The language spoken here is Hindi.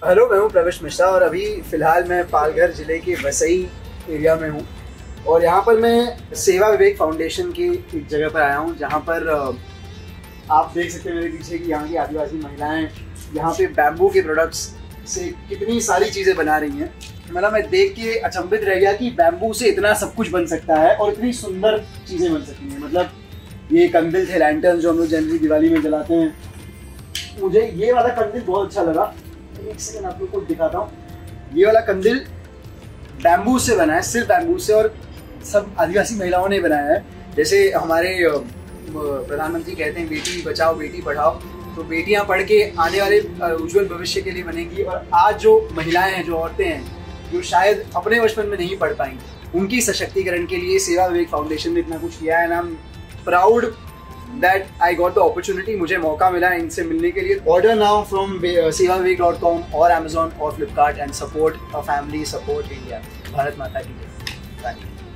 हेलो, मैं हूँ प्रवेश मिश्रा और अभी फ़िलहाल मैं पालघर ज़िले के वसई एरिया में हूँ और यहाँ पर मैं सेवा विवेक फाउंडेशन की एक जगह पर आया हूँ जहाँ पर आप देख सकते हैं मेरे पीछे कि यहाँ की आदिवासी महिलाएं यहाँ पे बैम्बू के प्रोडक्ट्स से कितनी सारी चीज़ें बना रही हैं। मतलब मैं देख के अचंभित रह गया कि बैम्बू से इतना सब कुछ बन सकता है और इतनी सुंदर चीज़ें बन सकती हैं। मतलब ये कंदिल थे, लैंटर्न जो हम लोग जनरली दिवाली में जलाते हैं, मुझे ये वाला कंदिल बहुत अच्छा लगा। एक सेकंड आप लोग को दिखाता हूँ। ये वाला कंदिल बैम्बू से बना है, सिर्फ बैम्बू से, और सब आदिवासी महिलाओं ने बनाया है। जैसे हमारे प्रधानमंत्री कहते हैं बेटी बचाओ बेटी पढ़ाओ, तो बेटियां पढ़ के आने वाले उज्जवल भविष्य के लिए बनेंगी। और आज जो महिलाएं हैं, जो औरतें हैं, जो शायद अपने बचपन में नहीं पढ़ पाई, उनकी सशक्तिकरण के लिए सेवा विवेक फाउंडेशन ने इतना कुछ किया है। I am proud that I got the opportunity, मुझे मौका मिला इनसे मिलने के लिए। Order now from sevavivek.com और Amazon और Flipkart and support a family, support India। Bharat माता की जय।